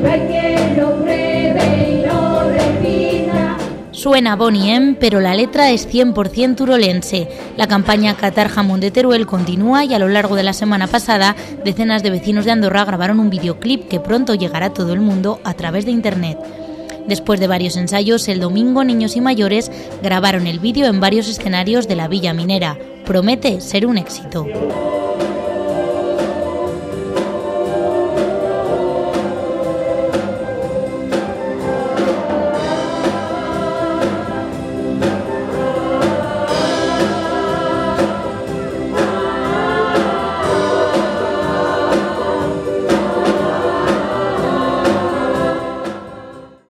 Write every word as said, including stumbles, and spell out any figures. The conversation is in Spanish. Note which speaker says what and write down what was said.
Speaker 1: Suena Boney M, pero la letra es cien por ciento turolense. La campaña Catar Jamón de Teruel continúa y a lo largo de la semana pasada decenas de vecinos de Andorra grabaron un videoclip que pronto llegará a todo el mundo a través de internet. Después de varios ensayos, el domingo niños y mayores grabaron el vídeo en varios escenarios de la Villa Minera. Promete ser un éxito.